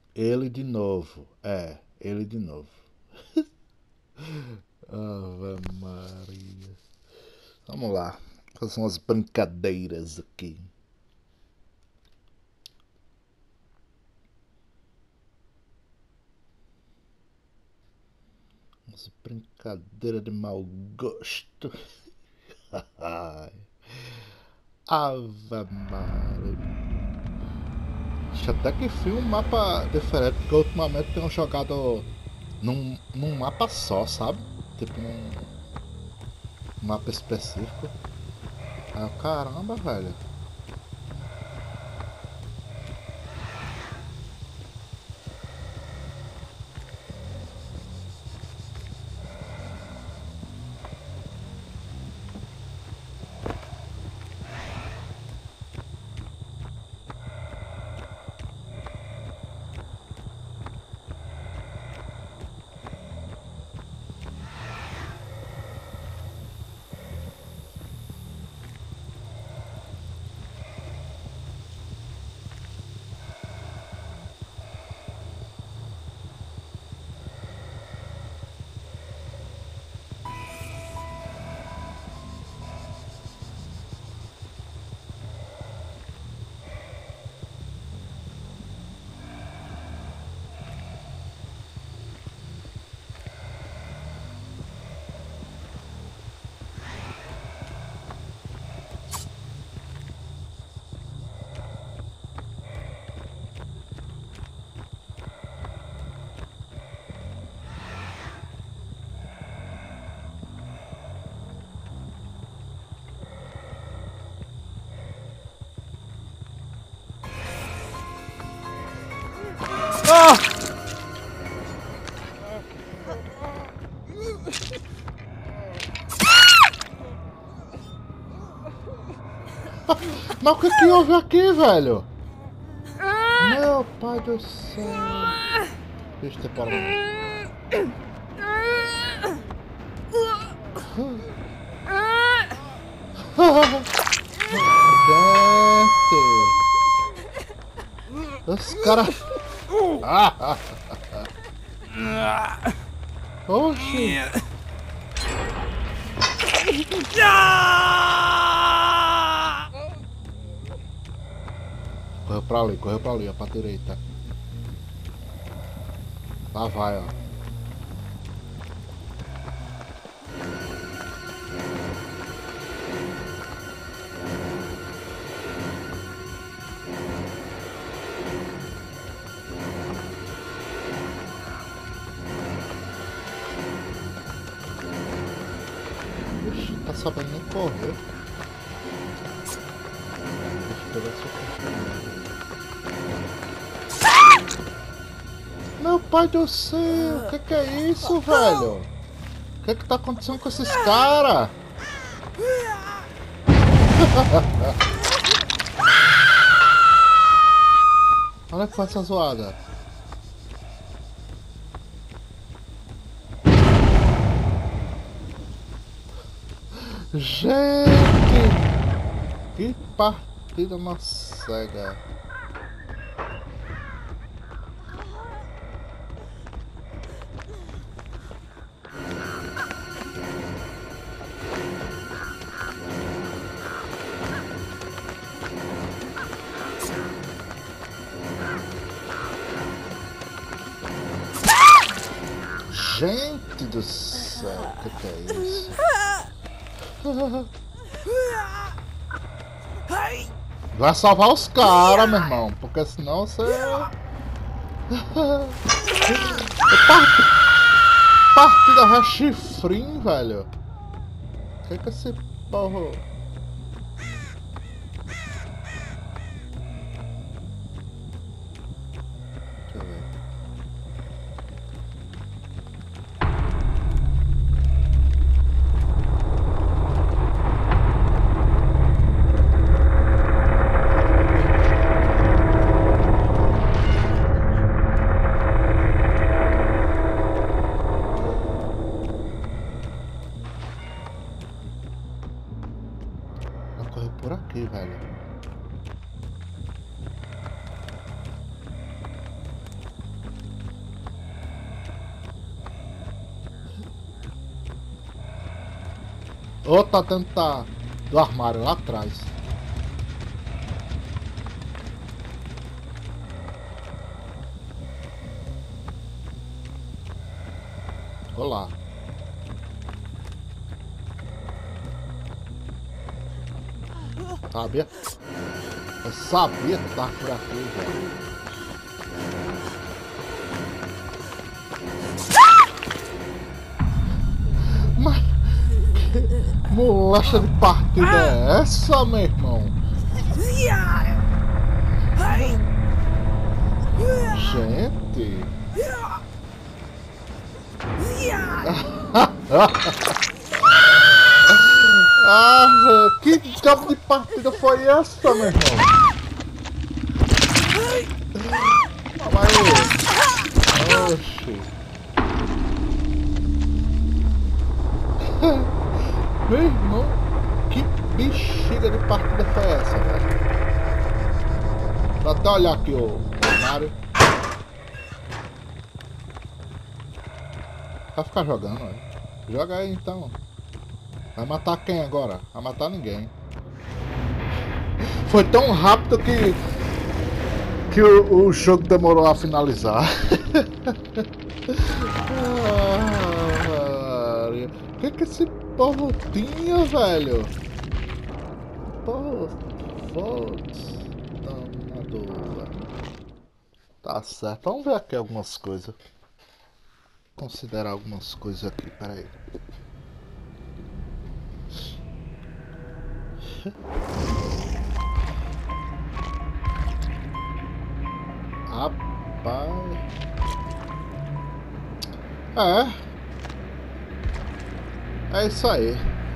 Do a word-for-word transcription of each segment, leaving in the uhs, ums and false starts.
Ele de novo. É, ele de novo. Ave Maria. Vamos lá. Fazer umas brincadeiras aqui. Umas brincadeiras de mau gosto. Ai. Ave Maria. Acho até que fui um mapa diferente, porque ultimamente tenho jogado num, num mapa só, sabe? Tipo num mapa específico. Aí eu, caramba, velho. Ah! Mas o que que houve aqui, velho? Meu pai do céu. Deixa eu ter para Dente. Os caras. Ah, oxi. Correu pra ali, correu pra ali, ó, pra direita. Lá vai, ó. Ixi, tá sabendo nem correr. Deixa eu pegar essa. Meu pai do céu, o que que é isso, velho? O que que tá acontecendo com esses caras? Olha que foi essa zoada. Gente! Que partida na cega. Gente do céu, o que que é isso? Vai salvar os caras, meu irmão, porque senão você... Part... Partida já chifrinho, velho. O que que é esse porro... Deixa eu ver. Ou tá dentro da, do armário lá atrás. Olá. Sabia? Eu sabia que tava por aqui, velho. Mas que molacha de partida é essa, meu irmão? Gente. Ah, que diabo de partida foi essa, meu irmão? Calma aí. Oxi. Meu irmão, que bexiga de partida foi essa, velho? Vou até olhar aqui o cenário. Vai ficar jogando, velho. Joga aí então. Vai matar quem agora? Vai matar ninguém. Foi tão rápido que que o, o jogo demorou a finalizar. Ah, o que que esse povo tinha, velho? Pô, foda-se. Danador, velho. Tá certo. Vamos ver aqui algumas coisas. Considerar algumas coisas aqui, peraí. Rapaz. É. É isso aí.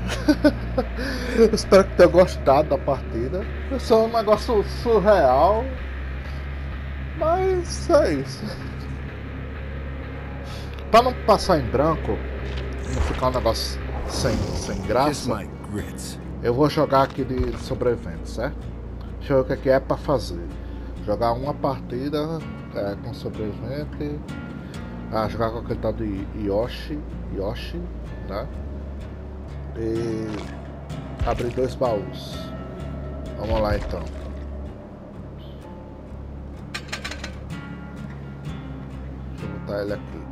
Espero que tenha gostado da partida. É só um negócio surreal. Mas é isso. Pra não passar em branco, não ficar um negócio sem, sem graça, eu vou jogar aqui de sobrevivente, certo? Deixa eu ver o que é, que é pra fazer. Jogar uma partida é, com sobrevivente. Ah, jogar com aquele tal de Yoshi. Yoshi, tá? E abrir dois baús. Vamos lá então. Deixa eu botar ele aqui.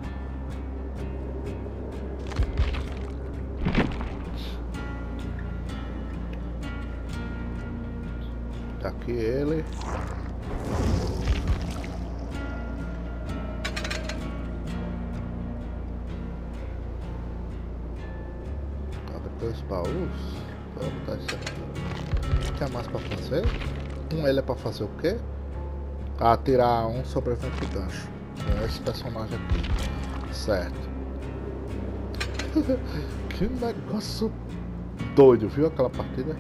Tá aqui ele. Dois baús. Vou botar isso aqui. O que é mais pra fazer? Um ele é pra fazer o quê? Ah, tirar um sobrevivente de gancho. Com esse personagem aqui. Certo. Que negócio doido, viu aquela partida?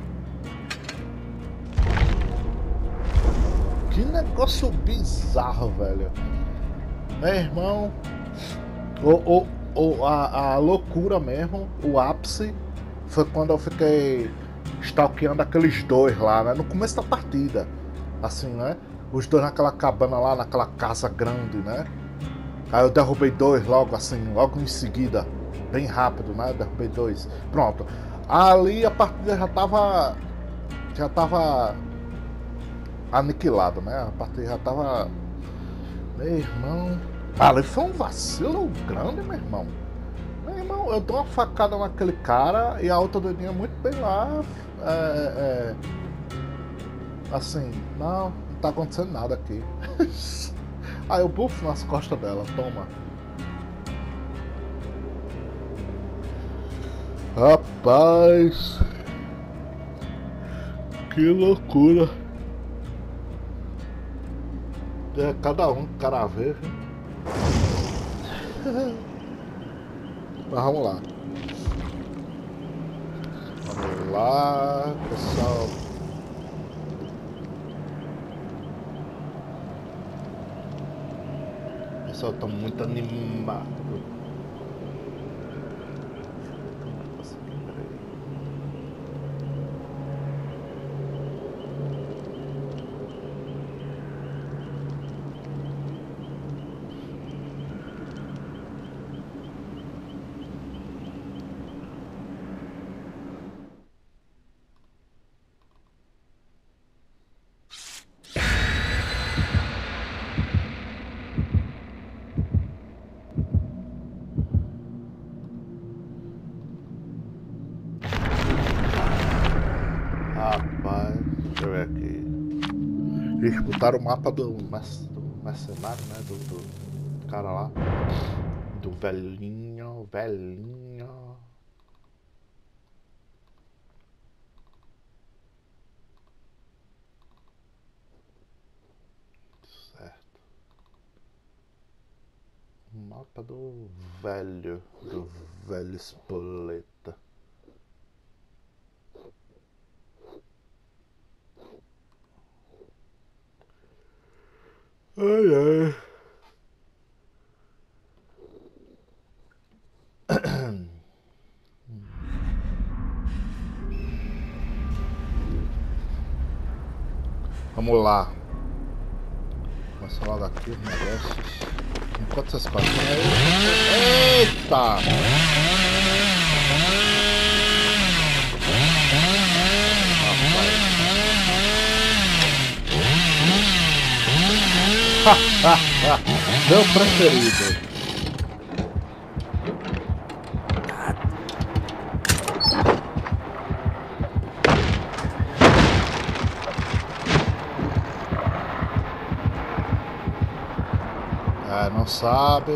Que negócio bizarro, velho. Meu irmão. O, o, o, a, a loucura mesmo, o ápice. Foi quando eu fiquei stalkeando aqueles dois lá, né? No começo da partida. Assim, né? Os dois naquela cabana lá, naquela casa grande, né? Aí eu derrubei dois logo assim, logo em seguida. Bem rápido, né? Derrubei dois. Pronto. Ali a partida já tava... Já tava... aniquilada, né? A partida já tava... Meu irmão... Ali foi um vacilo grande, meu irmão. Meu irmão, eu dou uma facada naquele cara e a outra doidinha muito bem lá. É, é, assim, não, não tá acontecendo nada aqui. Aí eu bufo nas costas dela, toma. Rapaz, que loucura. É cada um, cara vê, viu? Mas vamos lá. Vamos lá, pessoal. O pessoal tá muito animado. eles botaram o mapa do, do mercenário, né? Do, do cara lá. Do velhinho, velhinho. Certo. O mapa do velho, do velho espoleta. Ai, ai. Vamos lá. Começa logo aqui os negócios. Enquanto vocês passam aí. Eita! Meu preferido. É, não sabe.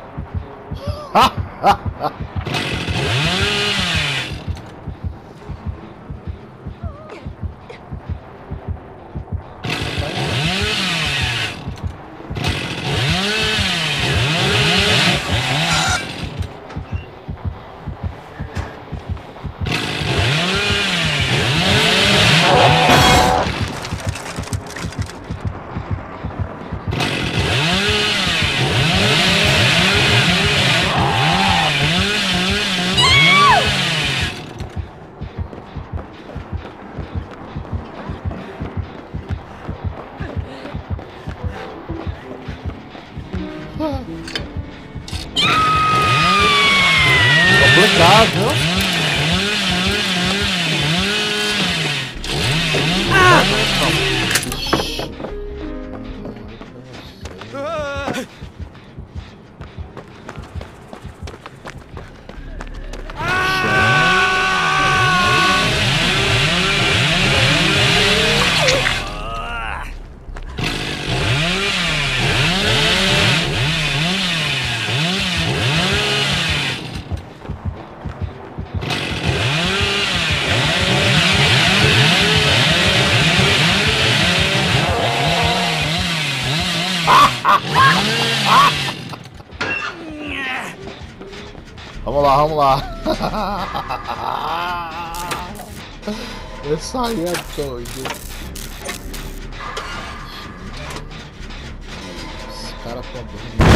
Complicado, viu? Vamos lá, vamos lá. Esse aí é doido. Esse cara tá bem.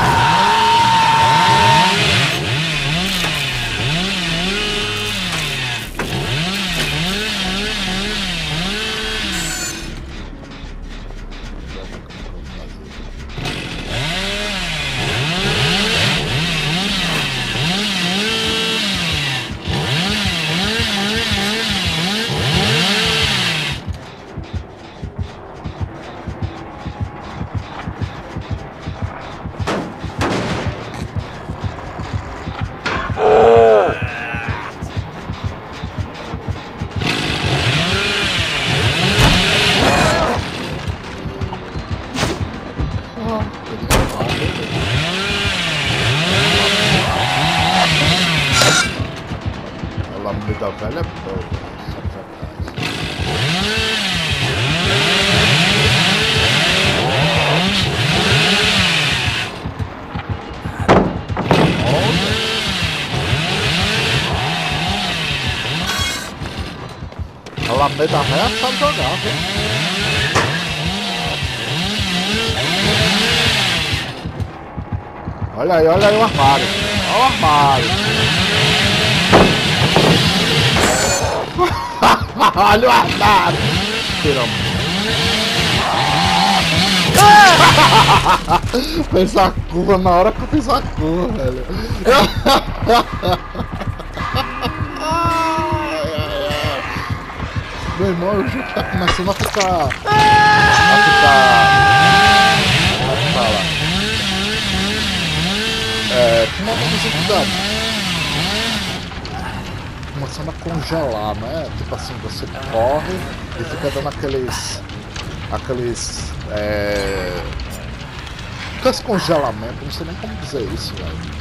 Ela me dá velha boa. Ela me dá velha sabe jogar, viu? Olha aí, olha aí o armário. Olha o armário. Olha o armário. Fez a curva na hora que eu fiz a curva, velho. Meu irmão, o jogo tá começando a ficar... A ficar... Como é que fala? É... Com uma dificuldade. Começando a congelar, né? Tipo assim, você corre e fica dando aqueles... aqueles. É... Aqueles congelamentos, não sei nem como dizer isso, velho.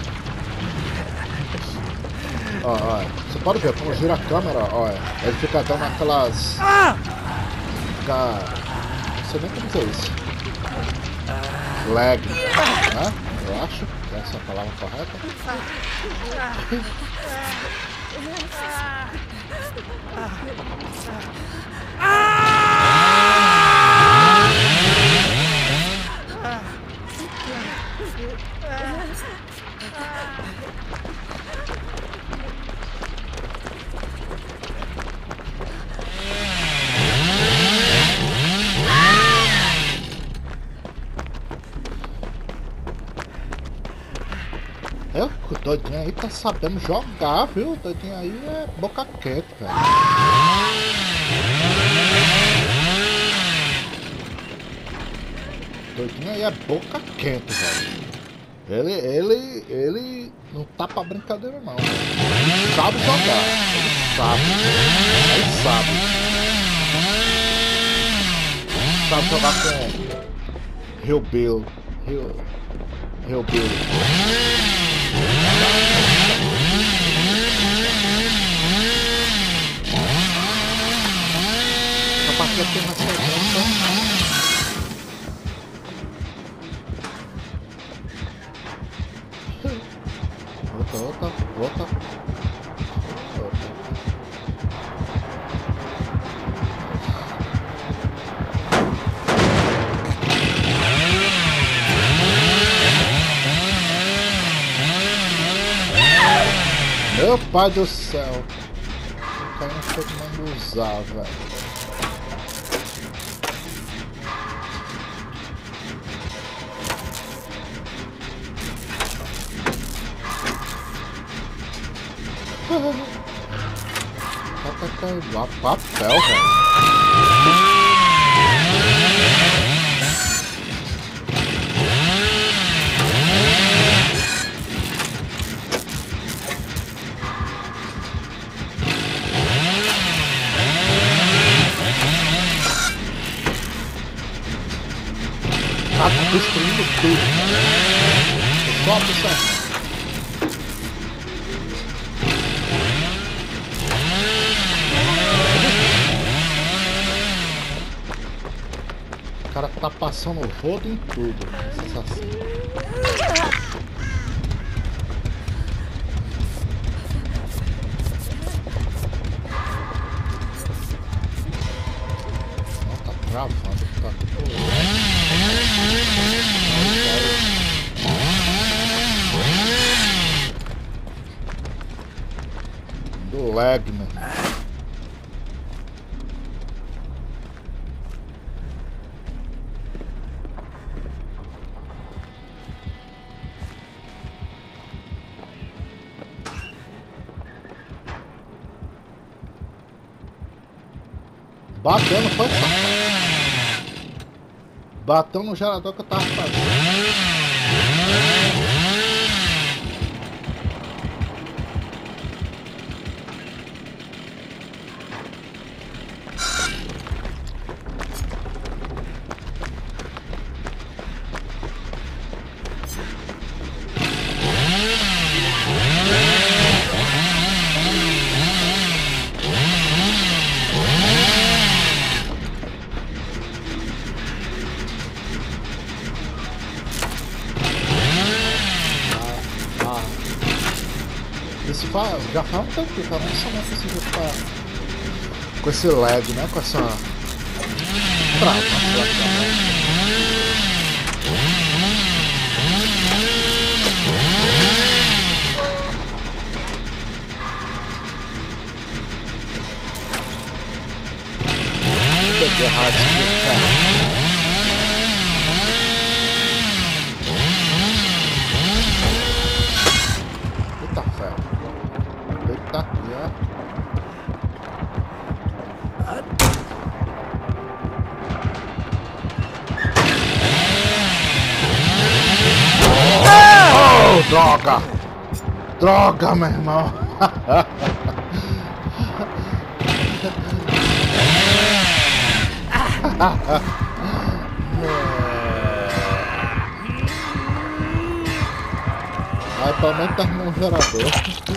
Ó, ó, você pode ver, quando gira a câmera, ó, ele fica dando aquelas. Fica. Não sei nem como dizer isso. Lag, né? Eu acho que essa é a palavra correta. Eu, o doidinho aí tá sabendo jogar, viu? O doidinho aí é boca quente, velho. O doidinho aí é boca quente, velho. Ele, ele, ele não tá pra brincadeira não, velho. Ele sabe jogar, ele sabe, ele sabe. Sabe jogar com Hillbilly, Hill, Hillbilly. A partir daqui na sequência. Outra, outra, outra. Outra. Meu pai do céu. O cara não foi como usar, velho. Tá caindo lá papel, velho. Tá destruindo tudo, cara. Só observar. O cara tá passando o rodo em tudo. Sensação. Não, tá travando, tá tudo. Do lag, mano. Bateu, não foi? Bateu no gerador que eu tava fazendo. Isso faz, já faz um tempo que eu não somente esse jogo tá com esse lag, né? Com essa trava. Peguei errado aqui, cara. Tá aqui, ó. Oh, droga! Droga, meu irmão! Mas pelo menos terminou um gerador.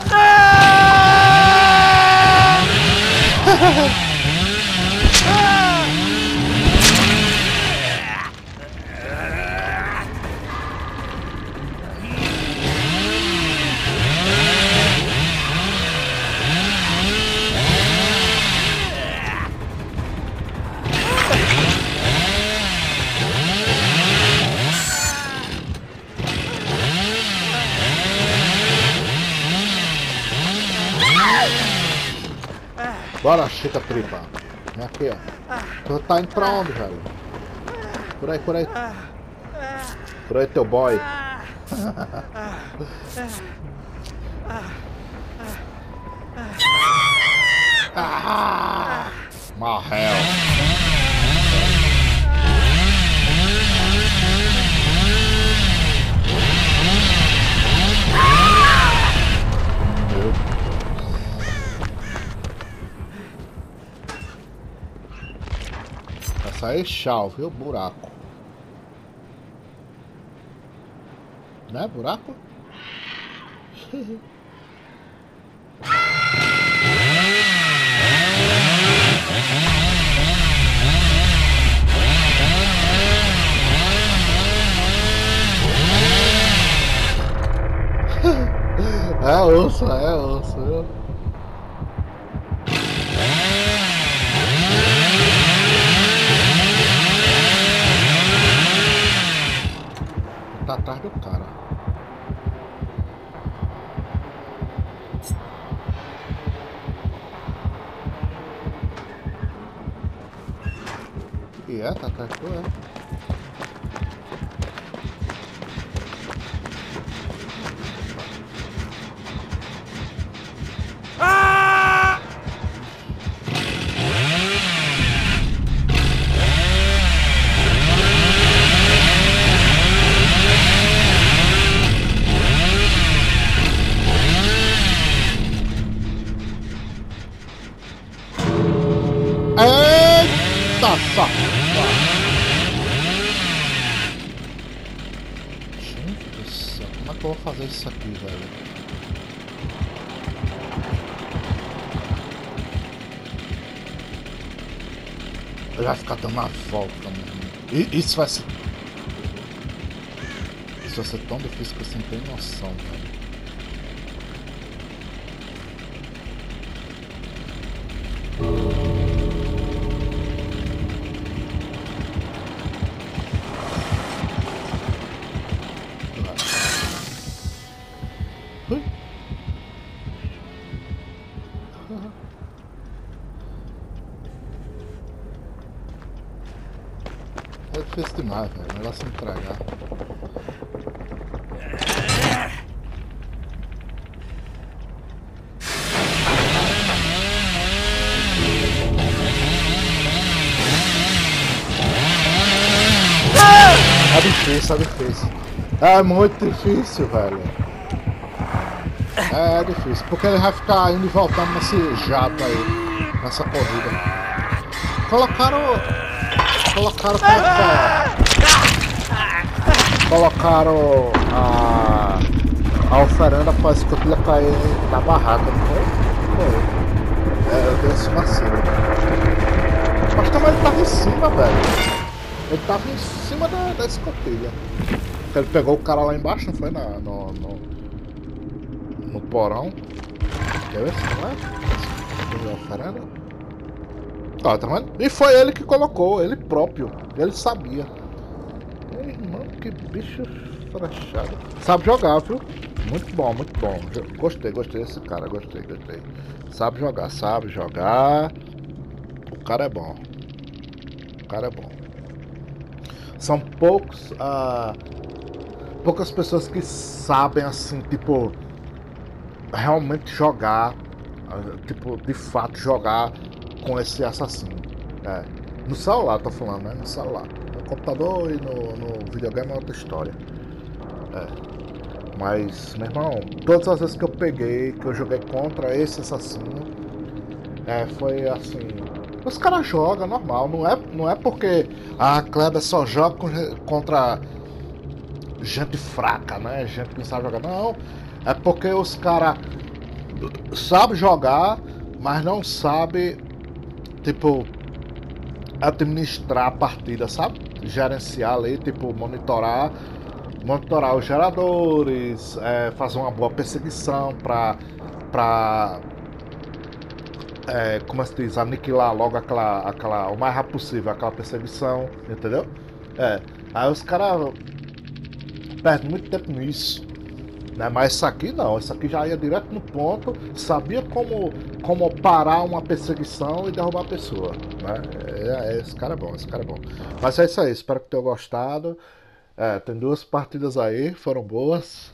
Bora, Chica Tripa. Vem aqui, ó. Tu tá indo pra onde, velho? Por aí, por aí. Por aí, teu boy. Ah, Marrel. Essa aí é chau, viu? Buraco. Né? Buraco? É osso, é osso, viu? Tá atrás do cara. E é, tá atrás do é. Eita, safado! Gente do céu, como é que eu vou fazer isso aqui, velho? Ele vai ficar dando uma volta, mano. E isso vai ser... Isso vai ser tão difícil que você não tem noção, velho. É difícil demais, velho. O negócio é entregar. É difícil, é difícil. É muito difícil, velho. É difícil, porque ele vai ficar indo e voltando nesse jato aí, nessa corrida. Colocaram... Colocaram... Colocaram a... A oferenda pra escotilha cair na barraca, não foi? Foi. É, eu dei esse vacilo. Mas também ele tava em cima, velho. Ele tava em cima da, da escotilha. Ele pegou o cara lá embaixo, não foi? Na, no, no, no porão. Quer ver se não é? A oferenda? Tá, tá vendo? E foi ele que colocou, ele próprio. Ele sabia. Meu irmão, que bicho frachado. Sabe jogar, viu? Muito bom, muito bom. Gostei, gostei desse cara, gostei, gostei. Sabe jogar, sabe jogar. O cara é bom. O cara é bom. São poucos, uh, poucas pessoas que sabem, assim, tipo, realmente jogar, uh, tipo, de fato jogar com esse assassino. É. No celular, tô falando, né? No celular. No computador e no, no videogame é outra história. É. Mas, meu irmão, todas as vezes que eu peguei, que eu joguei contra esse assassino, é, foi assim... Os caras jogam normal, não é, não é porque a Kleber só joga contra gente fraca, né? Gente que não sabe jogar. Não, é porque os caras sabem jogar, mas não sabem, tipo, administrar a partida, sabe? Gerenciar ali, tipo, monitorar, monitorar os geradores, é, fazer uma boa perseguição pra, pra é, como é que se diz, aniquilar logo aquela, aquela, o mais rápido possível, aquela perseguição, entendeu? É, aí os caras perdem muito tempo nisso. Né? Mas isso aqui não, isso aqui já ia direto no ponto, sabia como, como parar uma perseguição e derrubar a pessoa. Né? É, é, esse cara é bom, esse cara é bom. Mas é isso aí, espero que tenham gostado. É, tem duas partidas aí, foram boas.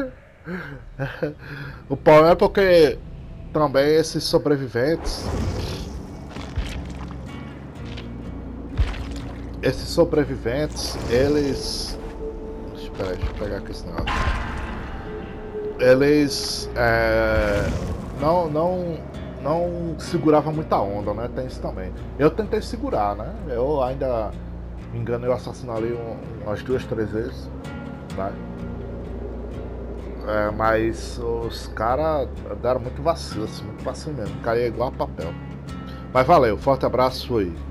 O problema é porque também esses sobreviventes. Esses sobreviventes, eles. Espera aí, deixa eu pegar aqui esse negócio. Eles é, não, não, não seguravam muita onda, né? Tem isso também. Eu tentei segurar, né? Eu ainda me engano, eu assassino ali um, umas duas, três vezes, né? É, mas os caras deram muito vacilo, assim, muito vacilo mesmo. Caía igual a papel. Mas valeu, forte abraço, fui.